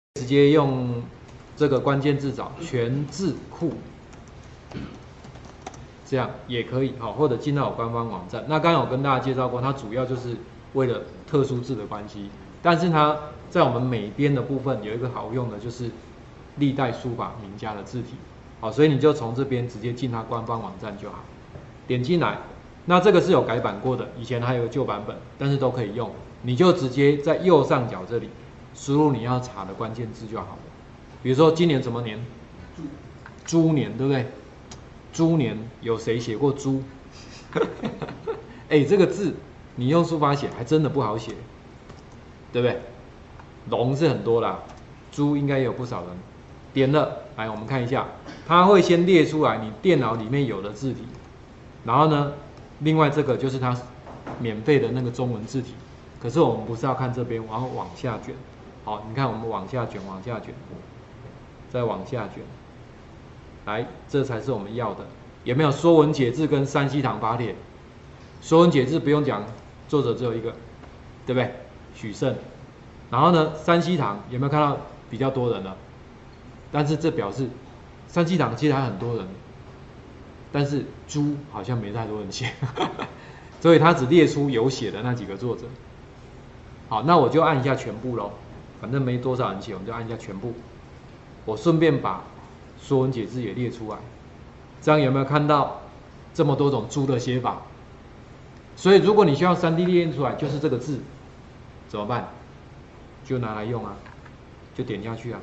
直接用这个关键字找全字库，这样也可以好，或者进到我官方网站。那刚刚有跟大家介绍过，它主要就是为了特殊字的关系，但是它在我们美编的部分有一个好用的，就是历代书法名家的字体。好，所以你就从这边直接进它官方网站就好，点进来。那这个是有改版过的，以前还有个旧版本，但是都可以用。你就直接在右上角这里输入你要查的关键字就好了。比如说今年什么年？猪年，对不对？猪年有谁写过猪？哎，这个字你用书法写还真的不好写，对不对？龙是很多啦，猪应该也有不少人。点了，来我们看一下，它会先列出来你电脑里面有的字体，然后呢，另外这个就是它免费的那个中文字体。可是我们不是要看这边，然后往下卷。好，你看我们往下卷，往下卷，再往下卷，来，这才是我们要的。有没有《说文解字》跟山西堂法帖？《说文解字》不用讲，作者只有一个，对不对？许慎。然后呢，山西堂有没有看到比较多人了？但是这表示山西堂其实还很多人，但是猪好像没太多人写，所以他只列出有写的那几个作者。好，那我就按一下全部咯，反正没多少人写，我们就按一下全部。我顺便把《说文解字》也列出来，这样有没有看到这么多种猪的写法？所以如果你需要 3D 列印出来，就是这个字，怎么办？就拿来用啊，就点下去啊，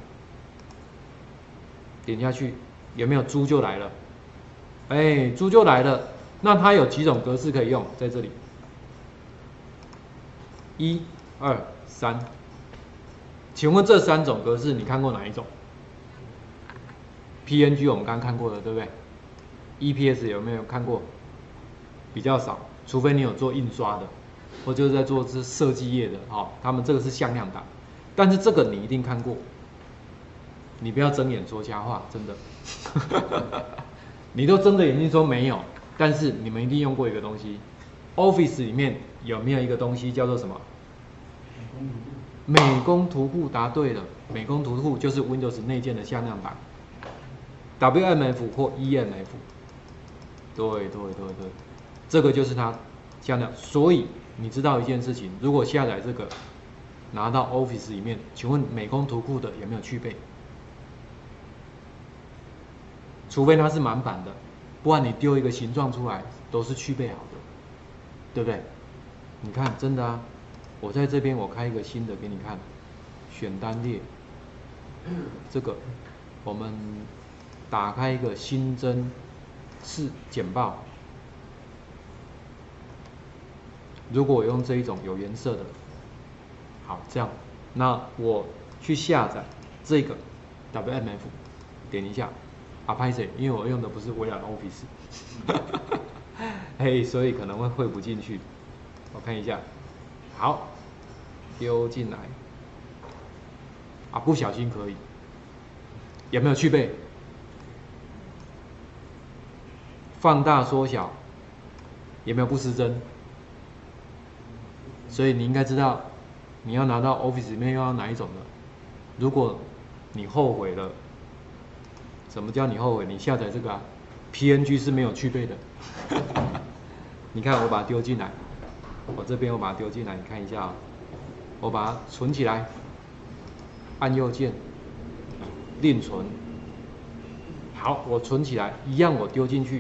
点下去有没有猪就来了？哎，猪就来了。那它有几种格式可以用，在这里，1、2、3。请问这3种格式你看过哪一种 ？PNG 我们刚刚看过的，对不对 ？EPS 有没有看过？比较少，除非你有做印刷的，或就是在做设计业的，他们这个是向量档，但是这个你一定看过，你不要睁眼说瞎话，真的，你都睁着眼睛说没有，但是你们一定用过一个东西 ，Office 里面有没有一个东西叫做什么？美工图库。答对了，美工图库就是 Windows 内建的向量版 ，WMF 或 EMF。对，这个就是它向量。所以你知道一件事情，如果下载这个拿到 Office 里面，请问美工图库的有没有去背？除非它是满版的，不然你丢一个形状出来都是去背好的，对不对？你看，真的啊。我在这边我开一个新的给你看，选单列，这个我们打开一个新增式简报。如果我用这一种有颜色的，好，这样，那我去下载这个 WMF， 点一下，拍谁？因为我用的不是微软 Office， 嘿，所以可能会汇不进去。我看一下。好，丢进来，不小心可以，有没有去背？放大缩小，有没有不失真？所以你应该知道，你要拿到 Office 里面又要哪一种的。如果你后悔了，什么叫你后悔？你下载这个PNG 是没有去背的。你看我把它丢进来。我这边我把它丢进来，你看一下啊，我把它存起来，按右键，另存。好，我存起来，一样我丢进去，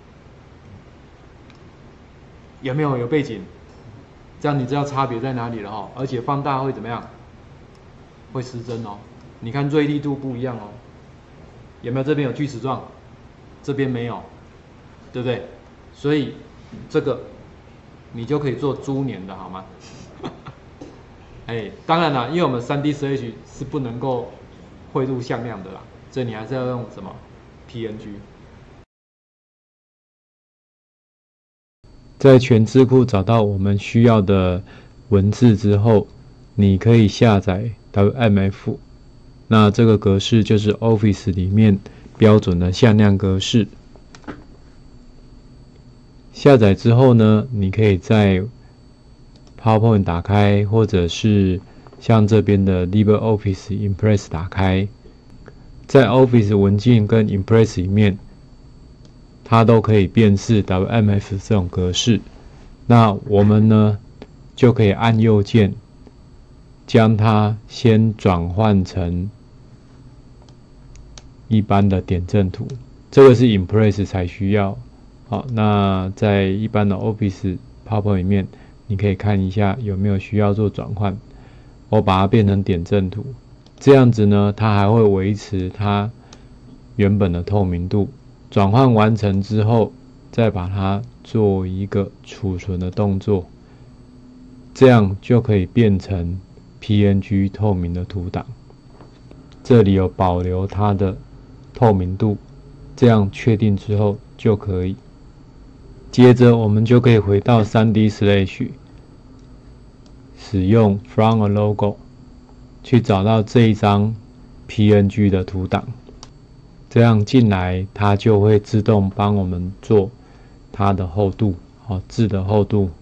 有没有背景？这样你知道差别在哪里了哈。而且放大会怎么样？会失真哦。你看锐利度不一样哦。有没有这边有锯齿状？这边没有，对不对？所以这个。你就可以做猪年的好吗？当然啦，因为我们 3D Search 是不能够汇入向量的啦，所以你还是要用什么 PNG。在全字库找到我们需要的文字之后，你可以下载 WMF， 那这个格式就是 Office 里面标准的向量格式。下载之后呢，你可以在 PowerPoint 打开，或者是像这边的 LibreOffice Impress 打开，在 Office 文件跟 Impress 里面，它都可以辨识 WMF 这种格式。那我们呢，就可以按右键，将它先转换成一般的点阵图。这个是 Impress 才需要。好，那在一般的 Office PowerPoint 里面，你可以看一下有没有需要做转换。我把它变成点阵图，这样子呢，它还会维持它原本的透明度。转换完成之后，再把它做一个储存的动作，这样就可以变成 PNG 透明的图档。这里有保留它的透明度，这样确定之后就可以。接着我们就可以回到 3D Slash， 使用 From a Logo 去找到这一张 PNG 的图档，这样进来它就会自动帮我们做它的厚度，字的厚度